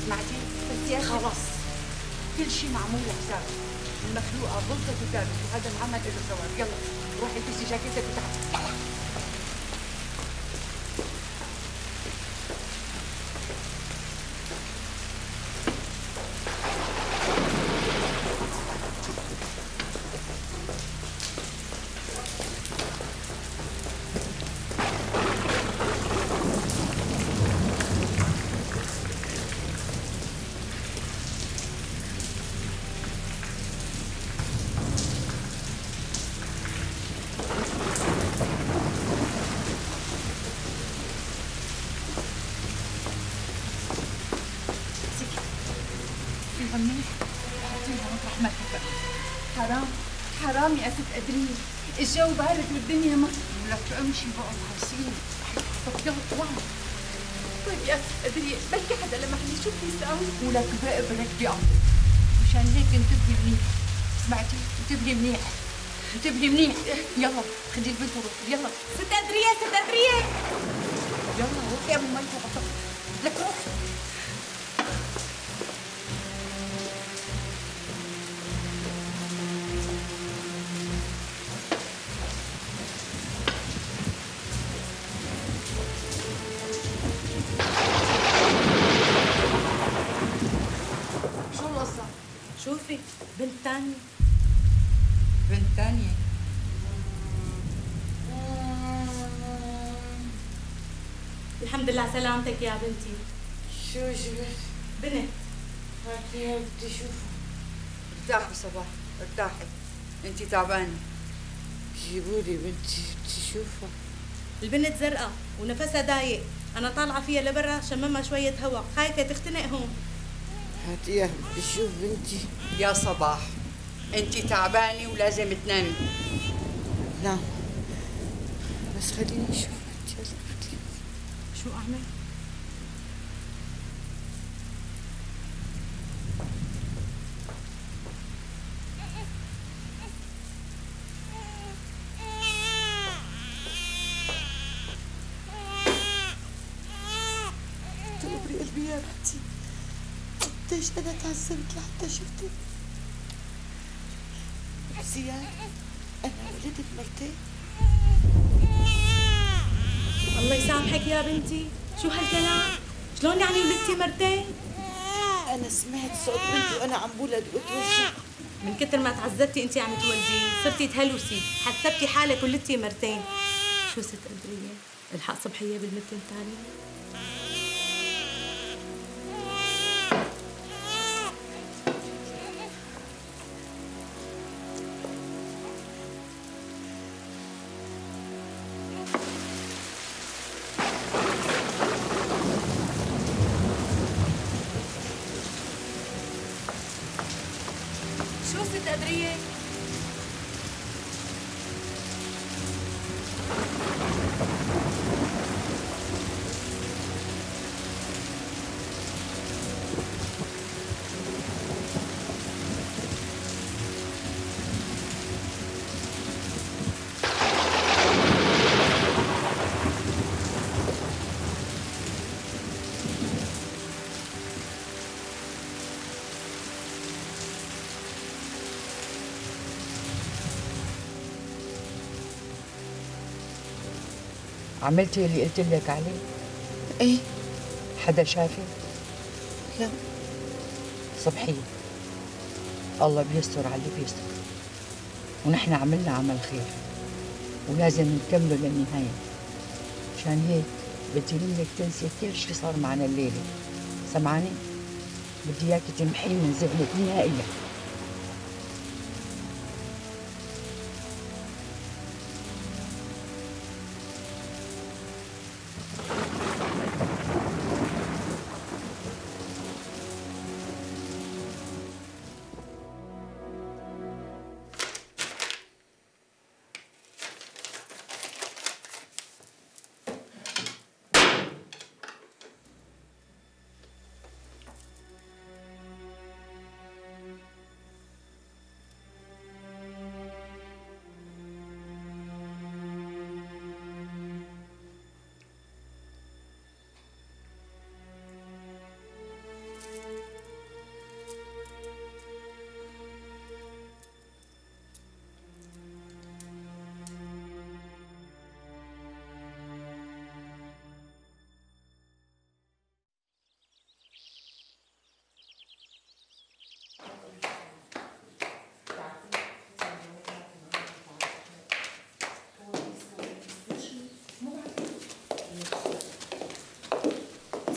سمعتي؟ بس يا خلص كل شيء معمول لحساب المخلوقة غلطت وتابت وهذا العمل له ثواب. يلا روحي البسي جاكيتك وتعالي. حرام يا ست قدرين، الجو بارد والدنيا ولك امشي بقى وحاسين طب يلا اطلعي. طيب يا ست قدرين بلكي حدا لمح لي شو بدي اسوي؟ ولك بقى بركبي امرك مشان هيك انتبهي منيح. سمعتي؟ انتبهي منيح انتبهي منيح. يلا خدي البنت وروحي يلا. ست قدريه ست قدريه يلا روحي قبل ما يفوت لك روحي. شوفي بنت تانية. بنت تانية؟ الحمد لله على سلامتك يا بنتي. شو جبت؟ بنت. هاتيها بدي اشوفها. ارتاحي صباح ارتاحي، انتي تعبانة. جيبوا لي بنتي بدي اشوفها. البنت زرقاء ونفسها ضايق، أنا طالعة فيها لبرا شممها شوية هوا، خايفة تختنق هون. هاتيها بدي اشوف بنتي. يا صباح انتي تعبانة ولازم تنامي. نعم بس خليني اشوف بنتي. يلا بدي. شو أعمل؟ تقبري قلبي يا بنتي، قديش أنا تعذبت لحتى شفتك. زياد أنا ولدت مرتين. الله يسامحك يا بنتي، شو هالكلام؟ شلون يعني ولدتي مرتين؟ أنا سمعت صوت بنتي وأنا عم بولد قلت وشي. من كتر ما تعذبتي انت عم تولدي صرتي تهلوسي، حسبتي حالك ولدتي مرتين. شو ست قدرية؟ الحق صبحية بالبنت الثانية؟ شو ست قدرية؟ عملتي اللي قلت لك عليه؟ ايه. حدا شافك؟ لا. صبحية الله بيستر على اللي بيستر، ونحن عملنا عمل خير ولازم نكمله للنهاية. مشان هيك بدي منك تنسي كل شي صار معنا الليلة. سمعاني؟ بدي اياكي تمحيه من ذهنك نهائيا.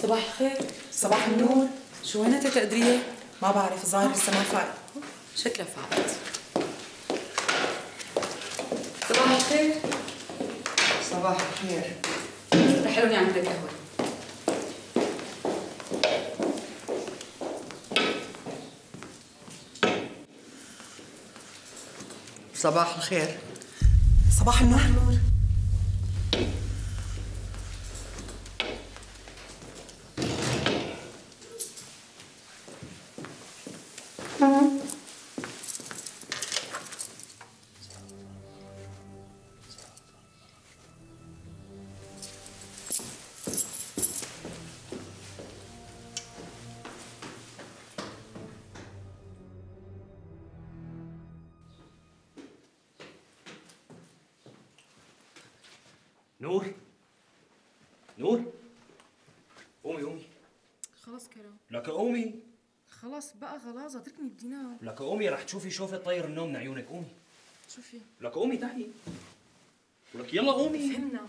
صباح الخير. صباح النور. شو وين تيتا قدرية؟ ما بعرف، الظاهر لسه ما فايق. شكلها فاقت. صباح الخير. صباح الخير. رح لوني اعمل لك قهوة. صباح الخير. صباح النور. نور نور، قومي قومي. خلص كرم، لك قومي. خلص بقى خلاص اتركني بدي نام. لك قومي، رح تشوفي شوفة طير النوم من عيونك. قومي. شو في؟ لك قومي تعي. ولك يلا قومي. فهمنا.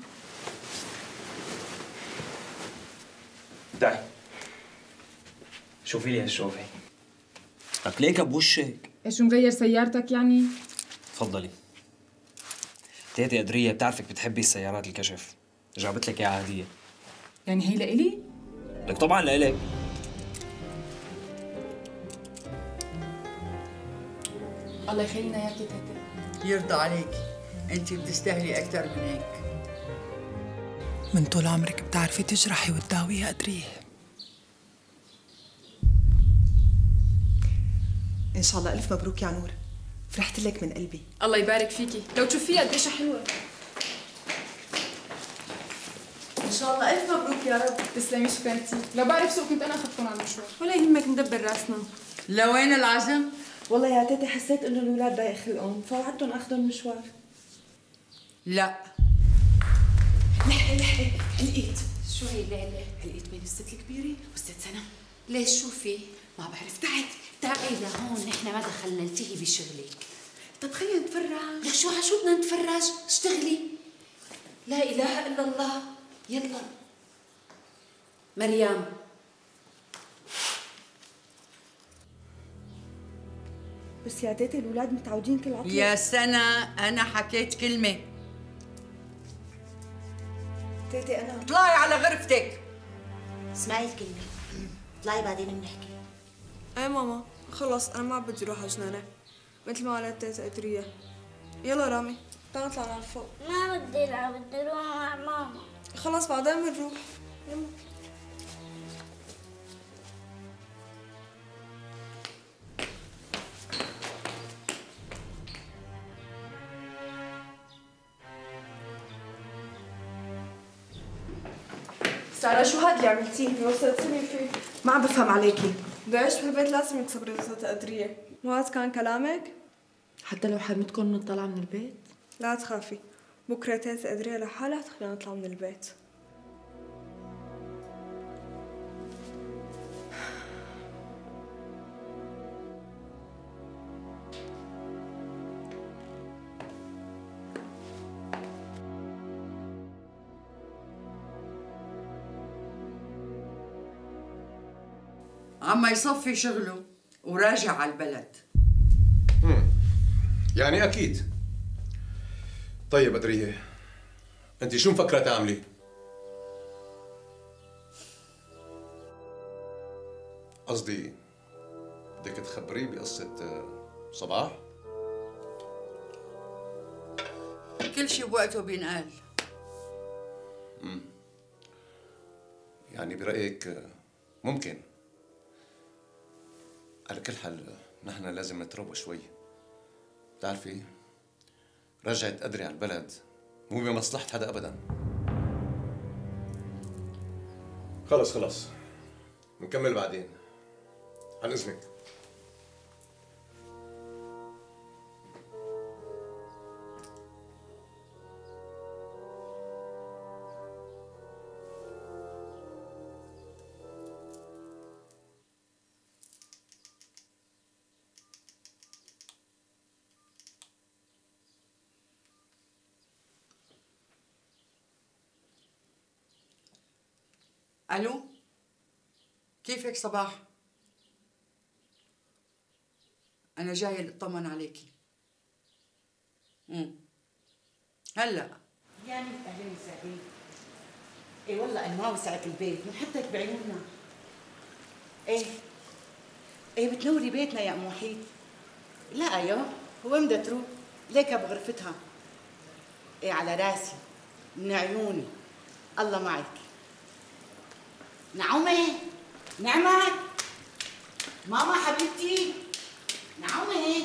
تعي شوفي لي هالشوفة. لك ليك بوشك. ايش مغير سيارتك يعني؟ تفضلي. تيتي قدرية بتعرفك بتحبي السيارات الكشف، جابت لك اياها هدية. يعني هي لإلي؟ لك طبعا لإلك. الله يخلينا اياكي تيتا. يرضى عليكي، انت بتستاهلي اكثر من هيك. من طول عمرك بتعرفي تجرحي وتداوي يا قدرية. إن شاء الله ألف مبروك يا نور، فرحت لك من قلبي. الله يبارك فيكي، لو تشوفيها قديش حلوة. إن شاء الله ألف مبروك يا رب. تسلمي شكرتي، لو بعرف سوق كنت انا اخذكم على المشوار. ولا يهمك ندبر راسنا. لوين العزم؟ والله يا تيتي حسيت إنه الأولاد ضايق خلقهم، فوعدتهم آخذهم مشوار. لا. لحقي لقيت. شو هي الليلة؟ لقيت بين الست الكبيرة والست سنة. ليش شو في؟ ما بعرف. تعي لهون، نحن ما دخلنا، التهي بشغلك. طب خلينا نتفرج. لك شو بدنا نتفرج؟ اشتغلي. لا اله الا الله. يلا مريم. بس يا تيتي الأولاد متعودين كل عطلة. يا سنة أنا حكيت كلمة. تيتي أنا اطلعي على غرفتك. اسمعي الكلمة، اطلعي بعدين بنحكي. ايه ماما، خلص انا ما بدي اروح على جنانة مثل ما قالت تيتا قدرية. يلا رامي تعال نطلع على فوق. ما بدي العب، بدي اروح مع ماما. خلص بعدين بنروح. يلا. سارة شو هاد اللي عملتيه؟ وصلتني فيه. ما عم بفهم عليكي. ليش بهالبيت لازم يتصبري لتيتا قدرية؟ مو هاد كان كلامك؟ حتى لو حرمتكم نطلع من البيت؟ لا تخافي، بكرة تيتا قدرية لحالها تخلينا نطلع من البيت. عما يصفي شغله وراجع على البلد. يعني أكيد. طيب بدرية، أنت شو مفكرة تعملي؟ قصدي بدك تخبريه بقصة صباح؟ كل شيء بوقته بينقال. يعني برأيك ممكن؟ على كل حال نحن لازم نتروى شوي. بتعرفي رجعت قدري على البلد مو بمصلحة حدا أبدا. خلص نكمل بعدين. عن إذنك. الو، كيفك صباح؟ أنا جاية لأطمن عليكي. هلا يعني اهلين وسهلين. ايه والله انا ما وسعت البيت بنحطك بعيوننا. ايه بتنوري بيتنا يا ام وحيد. لا يا وين بدها تروح؟ ليك بغرفتها. ايه على راسي من عيوني. الله معك. نعومه نعمة ماما حبيبتي. نعومه.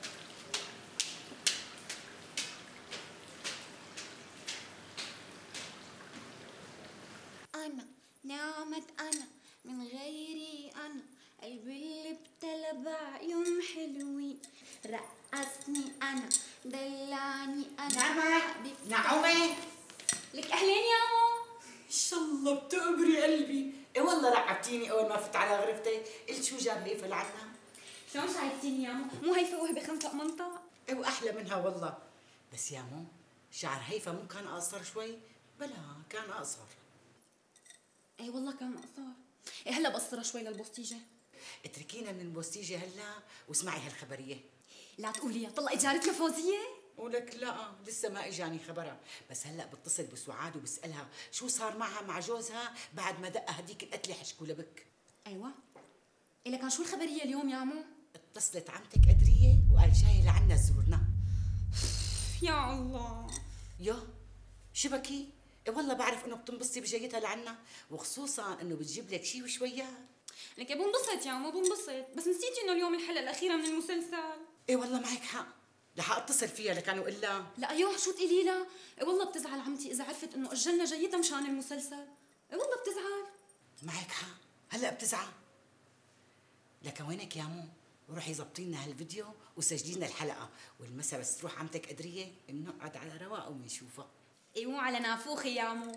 أنا نعمة أنا من غيري أنا قلبي اللي ابتلى بعيون حلوين رقصني أنا دلعني أنا نعمة نعومة لك أهلين يا ماما. ان شاء الله بتقبري قلبي. ايه والله رعبتيني اول ما فت على غرفتي. قلت شو جاب هيفا لعنا؟ شلون شايفتيني يا ماما؟ مو هيفا وهبة خنفق منطق؟ ايه واحلى منها والله. بس يا مو شعر هيفا مو كان اقصر شوي؟ بلا كان اقصر. ايه والله كان اقصر. ايه هلا بقصرها شوي للبوستيجه. اتركينا من البوستيجه هلا واسمعي هالخبريه. لا تقوليها طلقت جارتنا فوزيه؟ ولك لا لسه ما اجاني خبرها، بس هلا بتصل بسعاد وبسالها شو صار معها مع جوزها بعد ما دق هديك القتله حشكوا لبك. ايوه. إيه كان شو الخبريه اليوم يا عمو؟ اتصلت عمتك قدريه وقال جايه لعنا تزورنا. يا الله. يو شو بكي؟ إيه والله بعرف انه بتنبسطي بجيتها لعنا، وخصوصا انه بتجيب لك شيء وشويات. لك بنبسط يا عمو بنبسط، بس نسيتي انه اليوم الحلقه الاخيره من المسلسل. ايه والله معك حق، رح اتصل فيها لكان وإلا. لا ايوه شو تقولي لها؟ ايه والله بتزعل عمتي اذا عرفت انه اجلنا جيتها مشان المسلسل. ايه والله بتزعل. معك حق، هلا بتزعل. لك وينك يا مو؟ روحي ظبطي لنا هالفيديو وسجلي لنا الحلقه، والمسا بس تروح عمتك قدريه بنقعد على رواق وبنشوفها. ايوه على نافوخي يا مو.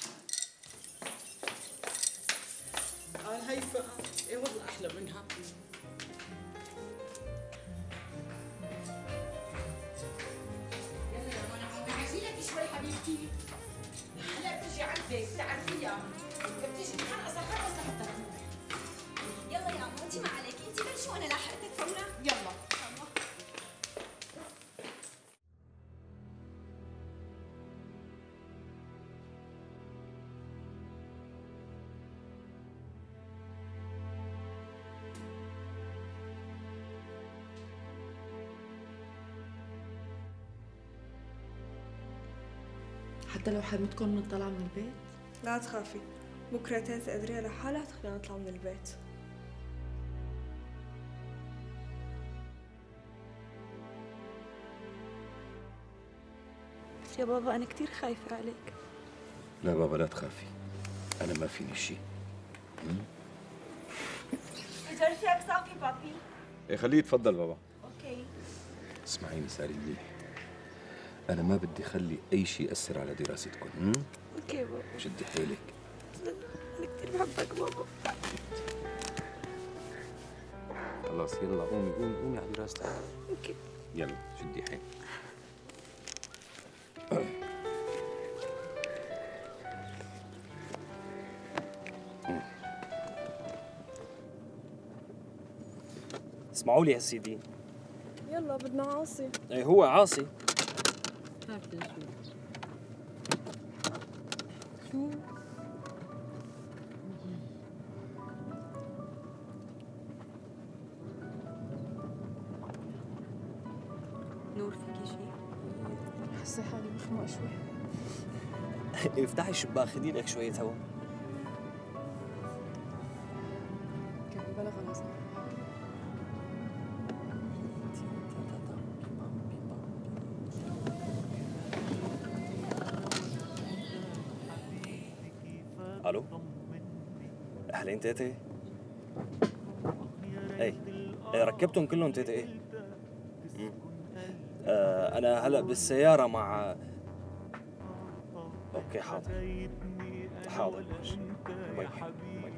قال هيفا ايه والله احلى منها. يلا يا منى عمو عجيلك شوي حبيبتي. هلا بتجي عندك بتعرفيها بتيجي تخلص لحتى يلا يا عمو انت ما عليك، انت بلشي وانا لاحقتك فورا. يلا. حتى لو حرمتكم نطلع من البيت؟ لا تخافي، بكرة تيتا قدرية لحالها تخلينا نطلع من البيت. يا بابا أنا كتير خايفة عليك. لا بابا لا تخافي، أنا ما فيني شيء. جرشك صافي بابي. إيه خليه يتفضل بابا. اوكي. اسمعيني ساري مليح، أنا ما بدي خلي أي شيء يأثر على دراستكم. اوكي بابا. شدي حيلك. أنا كتير بحبك بابا. خلاص يلا قومي قومي قومي على دراستك. اوكي. يلا شدي حيلك. اسمعوا لي يا سيدي. يلا بدنا عاصي. ايه هو عاصي. شو؟ نور فيكي شيء؟ حاسة حالي مخنوقة شوي. افتحي الشباك خدي لك شوية هوا. كان بلا غلط. الو اهلين تيتي. ايه ركبتهم كلهم تيتي. ايه انا هلا بالسيارة مع اوكي حاضر حاضر ماشي. باي باي.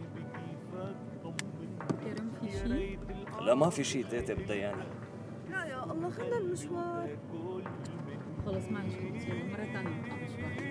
كرم في شيء؟ لا ما في شيء تيتي بدياني. لا يا الله خلنا المشوار. خلص معلش يلا مرة ثانية نطلع مشوار.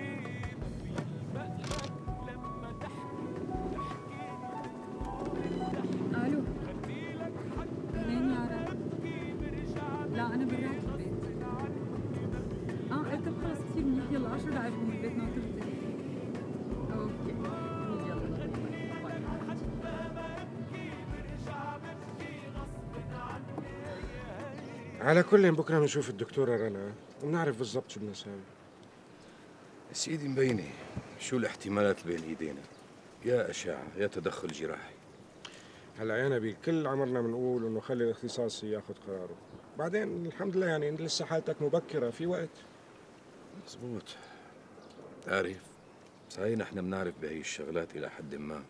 على كل بكره بنشوف الدكتوره رنا ونعرف بالضبط شو بدنا نساوي. سيدي مبينه شو الاحتمالات بين ايدينا، يا اشعه يا تدخل جراحي. هلا يا نبيل كل عمرنا بنقول انه خلي الاختصاصي ياخذ قراره، بعدين الحمد لله يعني لسه حالتك مبكره في وقت. مزبوط. تعرف صحيح نحن بنعرف بهي الشغلات الى حد ما،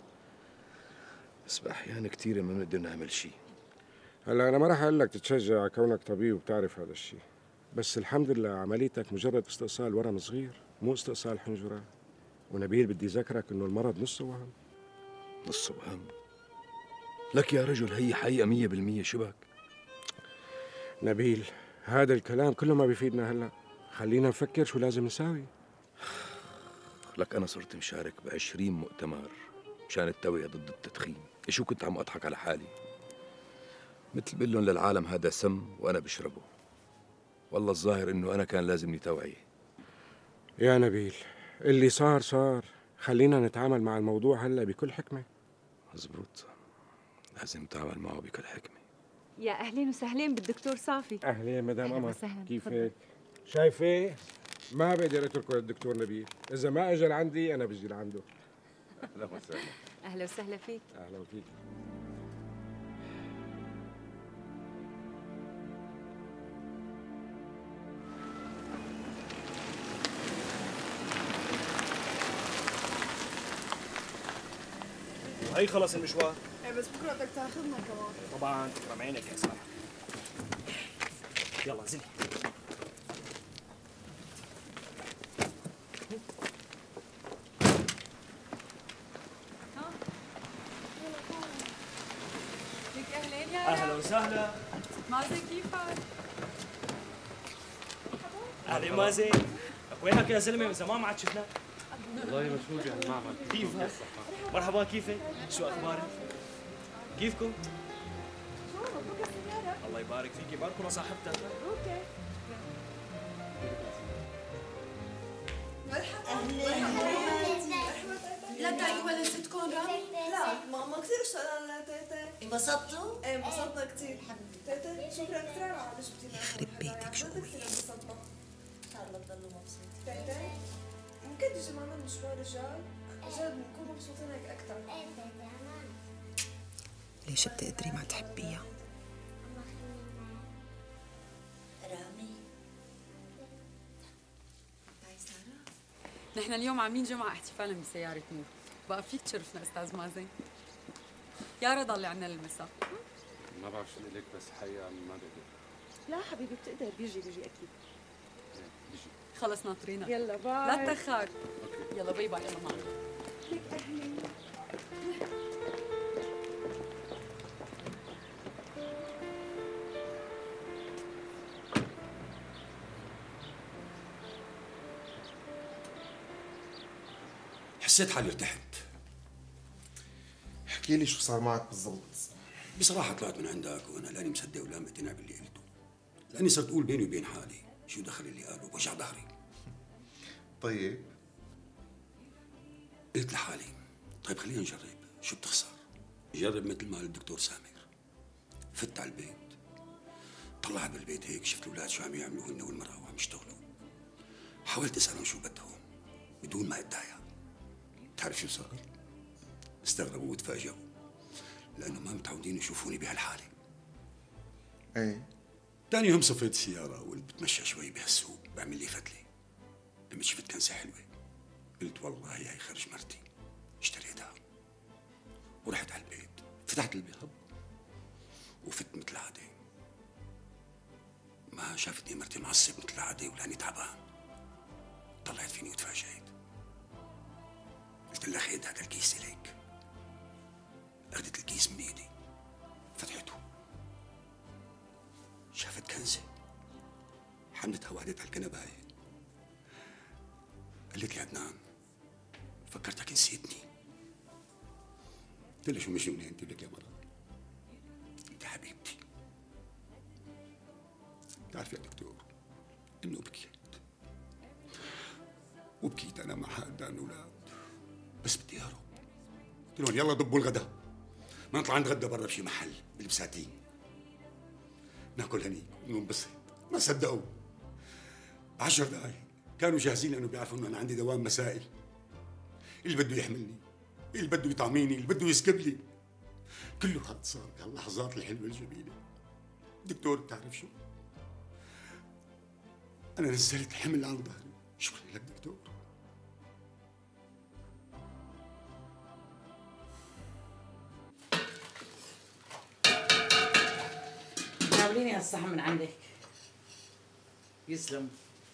بس باحيان كثيره ما بنقدر نعمل شيء. هلا انا ما راح اقول لك تتشجع كونك طبيب وبتعرف هذا الشيء، بس الحمد لله عمليتك مجرد استئصال ورم صغير مو استئصال حنجره. ونبيل بدي ذكرك انه المرض نصه وهم. نصه وهم؟ لك يا رجل هي حقيقه 100% شبك. نبيل هذا الكلام كله ما بيفيدنا هلا، خلينا نفكر شو لازم نساوي. لك انا صرت مشارك ب20 مؤتمر مشان التوعيه ضد التدخين، شو كنت عم اضحك على حالي؟ مثل بقول لهم للعالم هذا سم وانا بشربه. والله الظاهر انه انا كان لازمني توعيه. يا نبيل اللي صار صار، خلينا نتعامل مع الموضوع هلا بكل حكمه. مزبوط، لازم نتعامل معه بكل حكمه. يا اهلين وسهلين بالدكتور صافي. اهلين مدام قمر، كيفك؟ تفضل. شايفه؟ ما بقدر اتركه للدكتور نبيل، اذا ما اجى لعندي انا بجي لعنده. اهلا وسهلا. اهلا وسهلا فيك. اهلا فيك. وهي خلص المشوار. ايه بس بكره بدك تاخذنا كمان. طبعا تكرم عينك يا ساره. يلا انزلي. ليك اهلين يا اهلا وسهلا. مازن كيفك؟ اهلا مازن، وينك يا زلمه؟ من زمان ما عاد شفناك. والله مشغول بهالمعمل. كيفك؟ مرحبا، كيفك؟ شو اخبارك؟ كيفكم؟ الله يبارك فيكي، باركونا صاحبتك. اوكي. لا تاي ولا نسيتكم رامي؟ لا ماما كثير اشتغلنا تيتا. انبسطتوا؟ ايه انبسطنا كثير. تيتا شكرا كثير على جبتينا. يخرب بيتك شو كثير انبسطنا. ان شاء الله تضلوا مبسوطين. تيتا ممكن تيجي معنا المشوار الجاي؟ جد بنكون مبسوطين هيك اكثر. ليش بتقدري ما تحبيها؟ رامي نحن اليوم عاملين جمعة احتفالا بسيارة نور، بقى فيك تشرفنا استاذ مازن. يا رضا اللي عنا للمساء. ما بعرف شو لك بس حقيقة ما بقدر. لا حبيبي بتقدر، بيجي اكيد. بيجي. خلص ناطرينا. يلا باي. لا تأخر. يلا باي باي. يلا معنا. ليك اهلين. حسيت حالي ارتحت. احكي لي شو صار معك بالضبط. بصراحة طلعت من عندك وأنا لاني مصدق ولا مقتنع باللي قلته، لأني صرت أقول بيني وبين حالي شو دخل اللي قاله بوجع ظهري. طيب قلت لحالي طيب خلينا نجرب، شو بتخسر؟ جرب مثل ما قال الدكتور سامر. فت على البيت، طلعت بالبيت هيك شفت الأولاد شو عم يعملوا هن والمرأة وعم يشتغلوا. حاولت أسألهم شو بدهم بدون ما أتضايق. بتعرف شو صار؟ استغربوا وتفاجئوا لأنه ما متعودين يشوفوني بهالحالة. ايه؟ تاني يوم صفيت السيارة وقلت بتمشى شوي بهالسوق بعمل لي فتلة. لما شفت كنسة حلوة قلت والله هي خرج مرتي، اشتريتها ورحت على البيت. فتحت الباب وفت مثل العادة، ما شافتني مرتي معصب مثل العادة ولاني تعبان. طلعت فيني وتفاجئت، قلت لها خيد هذا الكيس إليك. أخذت الكيس من إيدي فتحته، شافت كنزة حملتها وقعدت على الكنباية. قالت لي عدنان فكرتك نسيتني. قلت لها شو مجنونة أنت لك يا مرة؟ أنت حبيبتي. بتعرف يا دكتور إنه بكيت وبكيت أنا مع هذا الأولاد، بس بدي أهرب. قلت لهم يلا ضبوا الغداء، ما نطلع نتغدى برا بشي محل بالبساتين. ناكل هنيك وننبسط. ما صدقوا 10 دقايق كانوا جاهزين لانه بيعرفوا انه انا عندي دوام مسائي. اللي بده يحملني، اللي بده يطعميني، اللي بده يسكب لي، كله هاد صار بهاللحظات الحلوه الجميله. دكتور بتعرف شو؟ انا نزلت حمل عن ظهري. شكرا لك دكتور. ناوليني هالصحن من عندك. يسلم.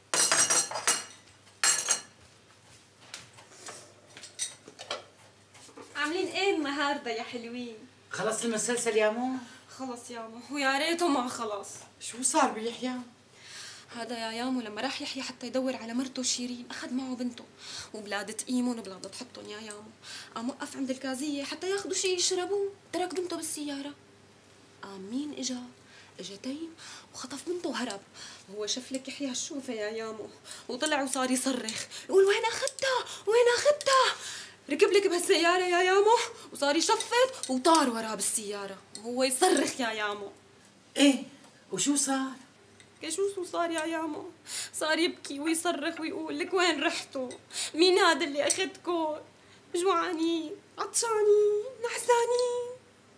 عاملين ايه النهارده يا حلوين؟ خلص المسلسل يا مو؟ خلص يا مو، ويا ريته ما خلص. شو صار بيحيى؟ هذا يا يامو لما راح يحيى حتى يدور على مرته شيرين اخذ معه بنته وبلاد تقيمهم وبلاد تحطهم يا يامو. قام وقف عند الكازيه حتى ياخذوا شيء يشربوه، ترك بنته بالسياره. قام مين اجا تيم وخطف بنته وهرب. وهو شاف لك يحيى هالشوفه يا يامو وطلع وصار يصرخ يقول وين اخذتها وين اخذتها. ركب لك بهالسياره يا يامو وصار يشفط وطار وراه بالسياره وهو يصرخ يا يامو. ايه وشو صار؟ شو صار يا يامو؟ صار يبكي ويصرخ ويقول لك وين رحتوا؟ مين هذا اللي اخذكم؟ جوعانين، عطشانين، نحسانين.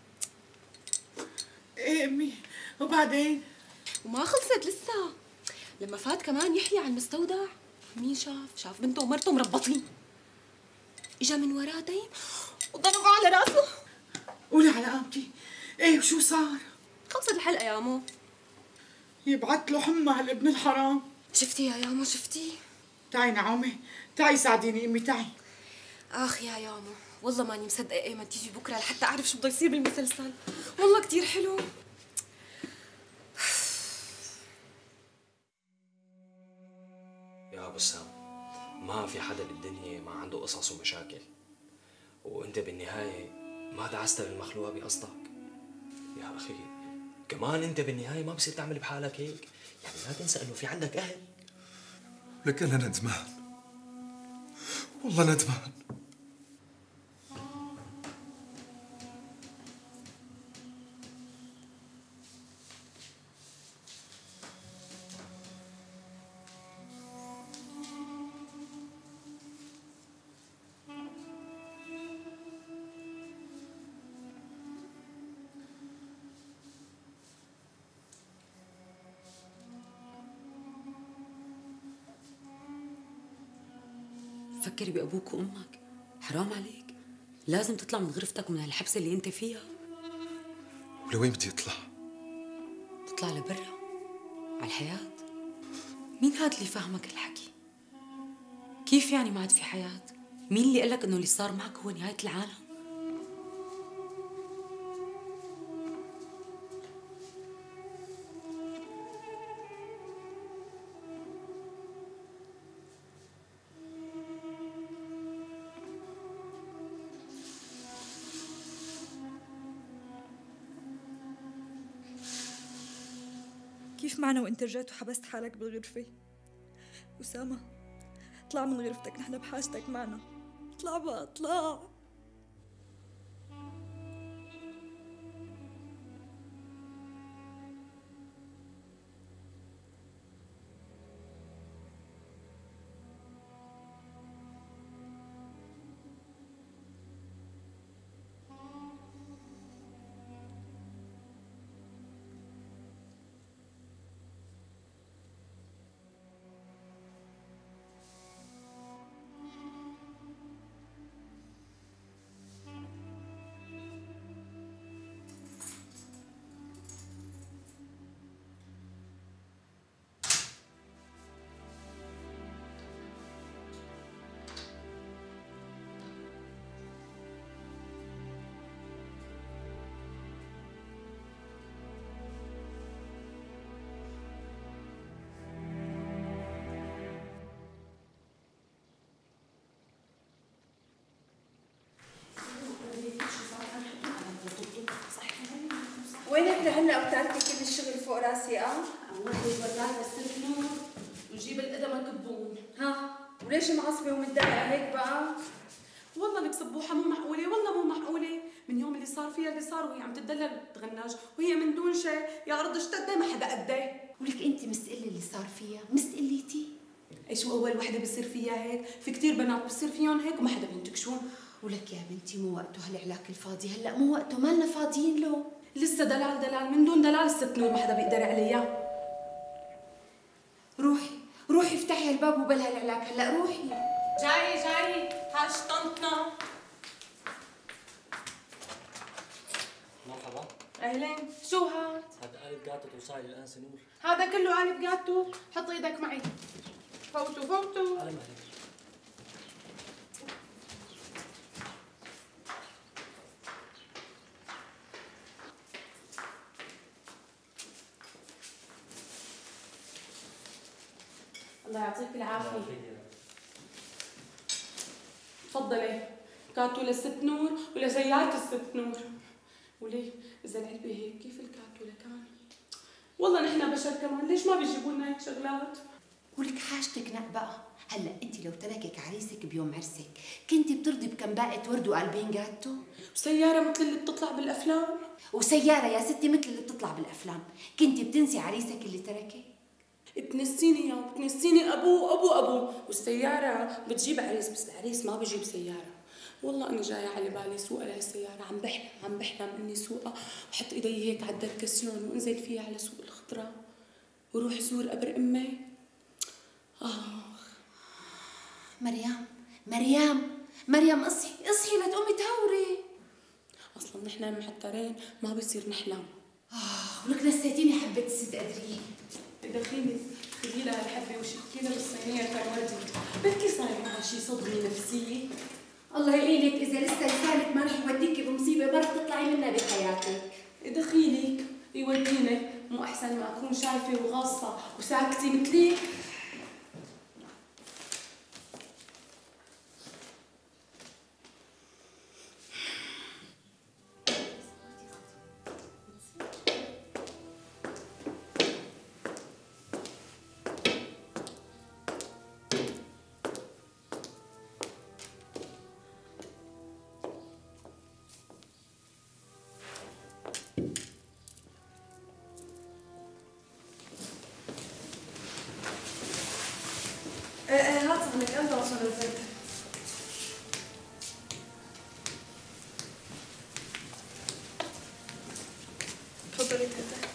ايه امي وبعدين؟ وما خلصت لسه. لما فات كمان يحيى على المستودع مين شاف بنته ومرته مربطين. اجا من وراه تيم وضربه على راسه. قولي على قامتي. ايه وشو صار؟ خلصت الحلقه يا مو. يبعت له حمى هالابن الحرام. شفتي يا يامو شفتي؟ تعي نعومه، تعي ساعديني امي تعي. اخ يا يامو والله ماني مصدقه ايمن تيجي بكره لحتى اعرف شو بده يصير بالمسلسل. والله كثير حلو. يا بسام، ما في حدا بالدنيا ما عنده قصص ومشاكل، وانت بالنهايه ما دعست للمخلوقه بقصدك. يا اخي كمان انت بالنهايه ما بصير تعمل بحالك هيك، يعني لا تنسى انه في عندك اهل. لك انا ندمان، والله ندمان. فكري بأبوك وأمك، حرام عليك. لازم تطلع من غرفتك ومن هالحبسة اللي أنت فيها. ولوين بدي أطلع؟ تطلع لبرا على الحياة. مين هاد اللي فاهمك الحكي؟ كيف يعني ما عاد في حياة؟ مين اللي قالك إنه اللي صار معك هو نهاية العالم؟ كيف معنا وانت رجعت وحبست حالك بالغرفة؟ أسامة اطلع من غرفتك، نحن بحاجتك معنا. اطلع بقى اطلع. وينك لهلا بتعرفي كل الشغل فوق راسي؟ الله يوريك بس نور ونجيب القدم كبون. ها وليش معصبه ومتضايقه هيك بقى؟ والله لك سبوحه مو معقوله، والله مو معقوله. من يوم اللي صار فيها اللي صار وهي عم تدلل بتغناج وهي من دون شيء، يا رد اشتدي ما حدا قديه. ولك انت مستقله اللي صار فيها، مستقليتي؟ ايش اول وحده بصير فيها هيك؟ في كثير بنات بصير فيهم هيك وما حدا بينتكشون. ولك يا بنتي مو وقته هالعلاك الفاضي، هلا مو وقته، مالنا فاضيين له. لسه دلال من دون دلال الست نور ما حدا بيقدر عليها. روحي افتحي الباب وبلا هالعلاك، هلا روحي. جاي هاش طنطنا. مرحبا. اهلين، شو هاد؟ هذا قالب جاتو توصلي الان سنور. هذا كله قالب جاتو، حط ايدك معي. فوتوا. على مهلك. الله يعطيك العافية. تفضلي، كاتو للست نور ولزيات الست نور. وليه إذا العلبة هيك كيف الكاتو لكان؟ والله نحن بشر كمان، ليش ما بيجيبوا لنا هيك شغلات؟ ولك حاجتك بقى، هلا انت لو تركك عريسك بيوم عرسك، كنتي بترضي بكم باقة ورد وقلبين جاتو؟ وسيارة مثل اللي بتطلع بالأفلام؟ وسيارة يا ستي مثل اللي بتطلع بالأفلام، كنتي بتنسي عريسك اللي تركك؟ تنسيني يا بتنسيني ابوه والسياره بتجيب عريس، بس العريس ما بجيب سياره. والله انا جايه على بالي سوقها لهالسياره، عم بحلم اني سوقها وحط ايدي هيك على الدركسيون وانزل فيها على سوق الخضره وروح زور قبر امي. مريم اصحي لا تقومي تهوري. اصلا نحن محترين ما بصير نحلم. ولك نسيتيني حبه الست قدريه. دخيلي خذي لها الحبه وشكي لها بالصينيه كروردي، بركي صار معها شي صدمه نفسيه. الله يعينك اذا لسه لسانك ما رح يوديكي بمصيبه ما رح تطلعي منها بحياتك. دخيلك يوديني، مو احسن ما اكون شايفه وغاصه وساكته مثليك؟ هات صحنك انت عشان الزيت. تفضلي تهدى.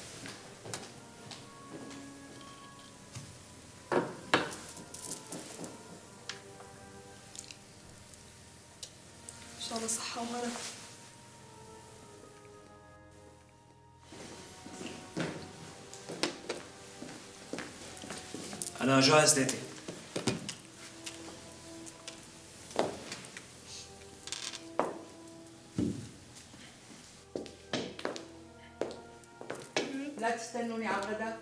ان شاء الله صحة وهنا. أنا جاهز تيتي. لا تستنوني على الغداء.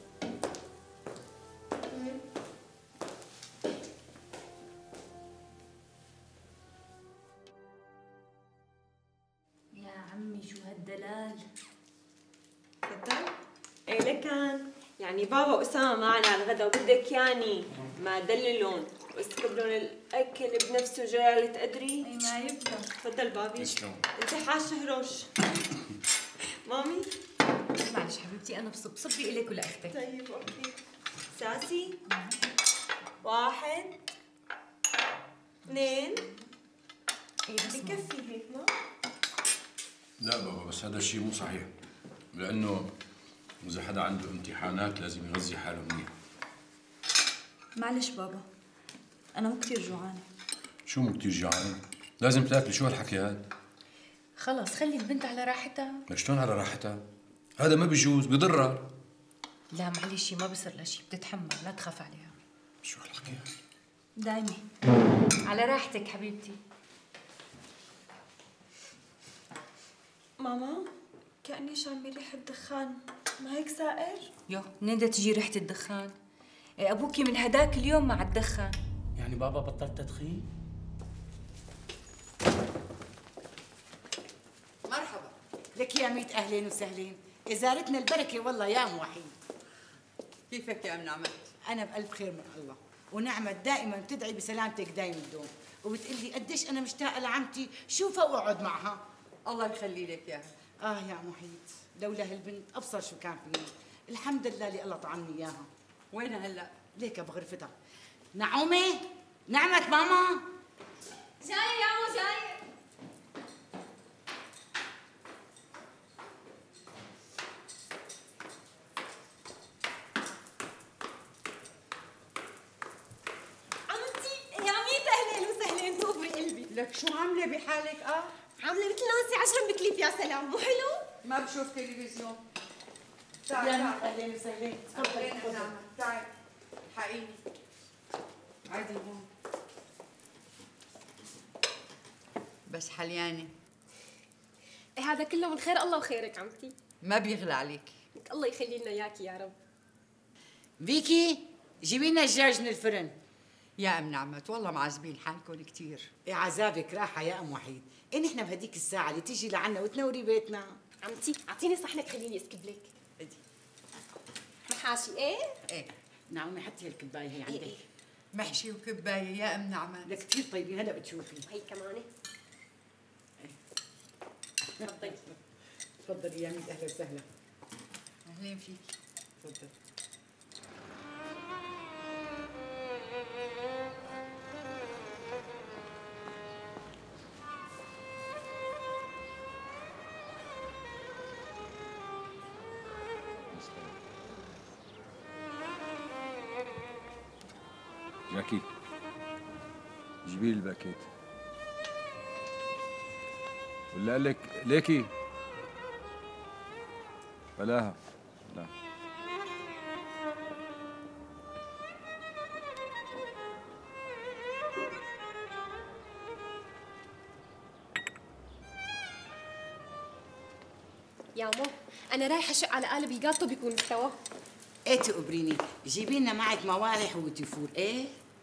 يا عمي شو هالدلال. تفضل. ايه لكن يعني بابا واسامه معنا على الغداء وبدك يعني ما دللون واستقبلون الاكل بنفسه جلاله قدري؟ اي ما يبقى. تفضل بابي. انت حاش هروش. مامي معلش حبيبتي انا بصبي الك ولا اختك. طيب اوكي. ساسي 1 2 بكفي هيك ما؟ لا بابا بس هذا الشيء مو صحيح، لانه اذا حدا عنده امتحانات لازم يغذي حاله منيح. معلش بابا انا مو كثير جوعانه. شو مو كثير جوعانه؟ لازم تاكلي، شو هالحكي هذا؟ خلص خلي البنت على راحتها. شلون على راحتها؟ هذا ما بيجوز، بضرها. لا معلش ما بصير لها شيء، بتتحمل لا تخاف عليها. شو هالحكي هذا؟ دايمة على راحتك حبيبتي. ماما كأني شامة ريحة دخان، ما هيك سائر؟ يو منين بدها تجي ريحة الدخان؟ إيه أبوكي من هداك اليوم مع الدخان. يعني بابا بطل تدخين؟ مرحبا لك يا ميت اهلين وسهلين، ازارتنا البركه والله يا ام وحيد. كيفك يا ام نعمت؟ انا بالف خير من الله. ونعمة دائما بتدعي بسلامتك دايم الدوم، وبتقلي قديش انا مشتاقه لعمتي، شوفها واقعد معها. الله يخلي لك اياها. يا محيط، لولا هالبنت ابصر شو كان فيني. الحمد لله اللي الله طعمني اياها. وينها هلا؟ ليك بغرفتها. نعومه، نعمت ماما. جاية يا عمو جاية. لك شو عامله بحالك؟ عامله مثل نانسي عجرم بكليب. يا سلام، مو حلو؟ ما بشوف تلفزيون. تعالي اهلين وسهلين. تفضلي تعالي حقيقي. عادي هون. بس حليانه. هذا كله من خير الله وخيرك عمتي. ما بيغلى عليك. الله يخلي لنا اياكي يا رب. فيكي جيبي لنا دجاج من الفرن. يا ام نعمت والله معذبين حالكم كثير. عذابك راحه يا ام وحيد. نحن بهديك الساعه اللي تيجي لعنا وتنوري بيتنا. عمتي اعطيني صحنك خليني اسكب لك. ادي محاشي. ايه نعومي حطي هالكبايه هي عندك. محشي وكبايه يا ام نعمت. لك كثير طيبين هلا بتشوفي. وهي كمان. تفضلي تفضلي يا ميت. اهلا وسهلا. اهلين فيك. تفضلي. جاكي جيبي لي الباكيت. ولا قال لك ليكي؟ بلاها لا. يا مو انا رايحه اشق على قالب الجاتو بيكون استوى. ايه تقبريني، جيبي لنا معك موالح وتفور. ايه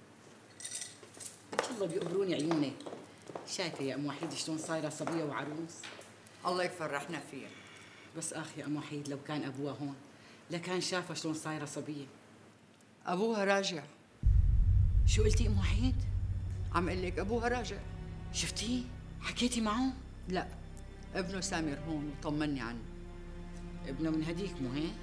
والله بيقبروني عيوني. شايفه يا ام وحيد شلون صايره صبيه وعروس؟ الله يفرحنا فيها. بس يا ام وحيد لو كان ابوها هون لكان شافها شلون صايره صبيه. ابوها راجع. شو قلتي ام وحيد؟ عم اقول لك ابوها راجع. شفتيه؟ حكيتي معه؟ لا، ابنه سامر هون وطمني عنه. ابنه من هديك مو هيك؟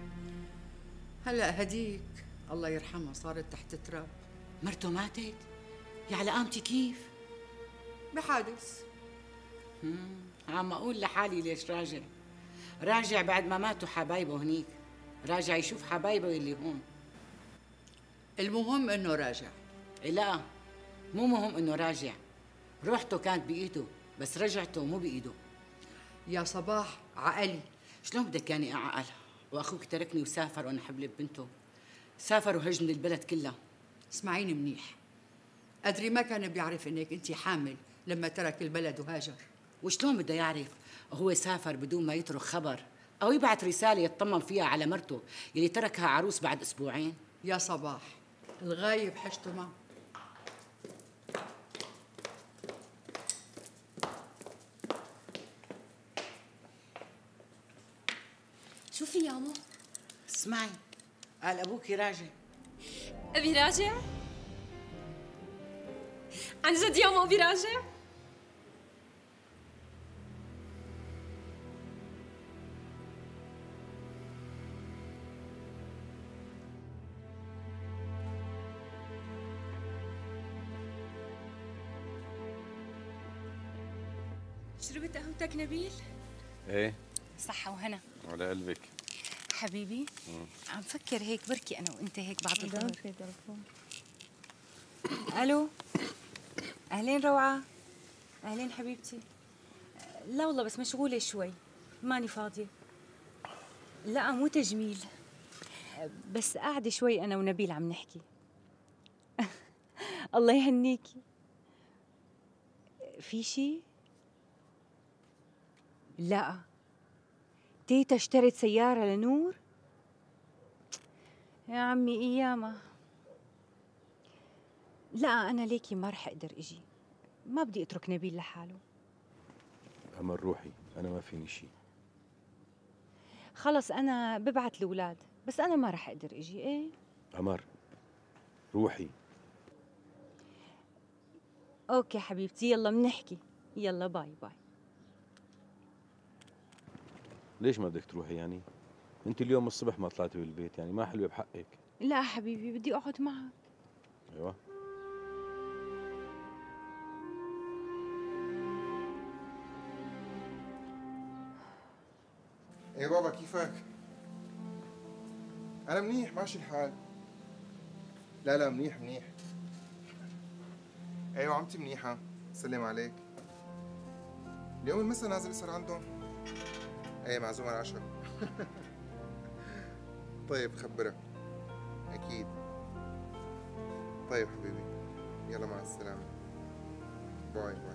هلا هديك الله يرحمها صارت تحت التراب. مرته ماتت؟ يا على قامتي كيف؟ بحادث. عم اقول لحالي ليش راجع؟ راجع بعد ما ماتوا حبايبه هنيك، راجع يشوف حبايبه اللي هون. المهم انه راجع. لا مو مهم انه راجع، روحته كانت بايده بس رجعته مو بايده. يا صباح عقلي. شلون بدك يعني اعقل؟ واخوك تركني وسافر وانا حبلب بنته. سافر وهجم البلد كلها. اسمعيني منيح، أدري ما كان بيعرف انك انت حامل لما ترك البلد وهاجر. وشلون بده يعرف؟ هو سافر بدون ما يترك خبر او يبعث رساله يطمن فيها على مرته اللي تركها عروس بعد اسبوعين. يا صباح الغايب حشته معه. شوفي يا مو. اسمعي، قال ابوكي راجع. ابي راجع؟ عن جد يا مو ابي راجع؟ شربت قهوتك نبيل؟ ايه صحة وهنا. على قلبك حبيبي. عم فكر هيك بركي انا وانت هيك بعد الظهر. الو، اهلين روعة. اهلين حبيبتي. لا والله بس مشغولة شوي، ماني فاضية. لا مو تجميل، بس قاعدة شوي انا ونبيل عم نحكي. الله يهنيكي. في شي؟ لا، تيتا اشترت سيارة لنور؟ يا عمي ايامها. لا أنا ليكي ما رح أقدر أجي، ما بدي أترك نبيل لحاله. أمل روحي، أنا ما فيني شيء. خلص أنا ببعت الأولاد، بس أنا ما رح أقدر أجي. إيه أمر روحي. اوكي حبيبتي، يلا بنحكي. يلا باي باي. ليش ما بدك تروحي يعني؟ انت اليوم الصبح ما طلعتي بالبيت، يعني ما حلوه بحقك. لا حبيبي، بدي اقعد معك. ايوه. ايه بابا كيفك؟ انا منيح ماشي الحال. لا منيح منيح. ايوه عمتي منيحة، سلم عليك. اليوم المسا نازل يصير عندهم. ايه معزوم على العشاء. طيب خبرك. اكيد. طيب حبيبي، يلا مع السلامة. باي باي.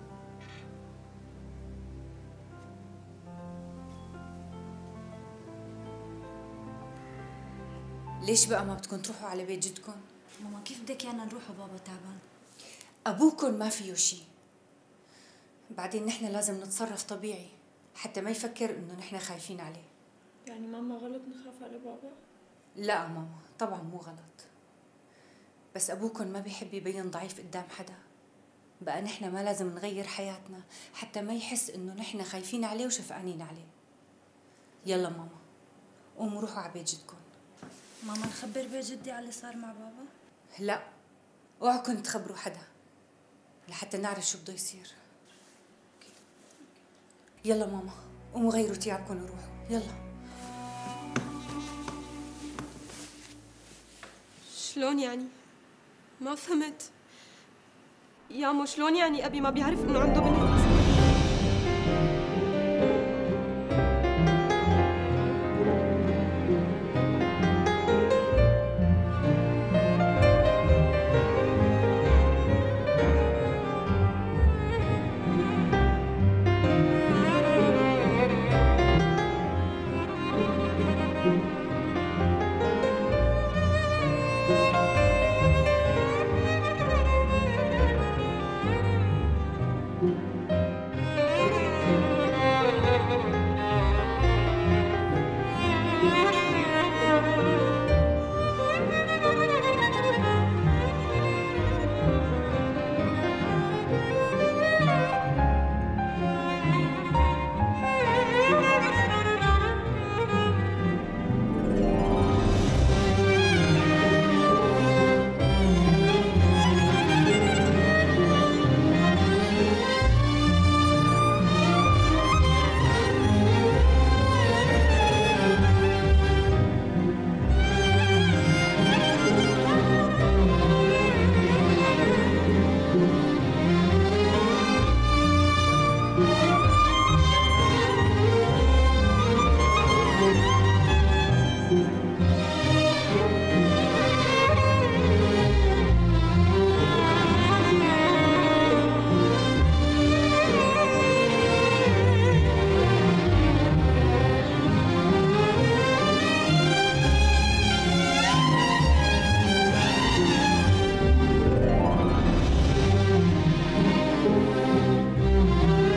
ليش بقى ما بدكم تروحوا على بيت جدكم؟ ماما كيف بدك ايانا نروح وبابا تعبان؟ ابوكم ما فيه شيء. بعدين نحن لازم نتصرف طبيعي حتى ما يفكر انه نحن خايفين عليه. يعني ماما غلط نخاف على بابا؟ لا ماما، طبعا مو غلط، بس ابوكم ما بيحب يبين ضعيف قدام حدا. بقى نحن ما لازم نغير حياتنا حتى ما يحس انه نحن خايفين عليه وشفقانين عليه. يلا ماما، قوموا روحوا على بيت جدكم. ماما نخبر بيت جدي على اللي صار مع بابا؟ لا، اوعكم تخبروا حدا لحتى نعرف شو بده يصير. يلا ماما، قوموا غيروا ثيابكم وروحوا، يلا. شلون يعني؟ ما فهمت. يامو شلون يعني أبي ما بيعرف إنه عنده بنت؟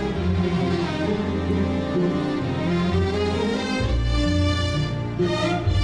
Thank you.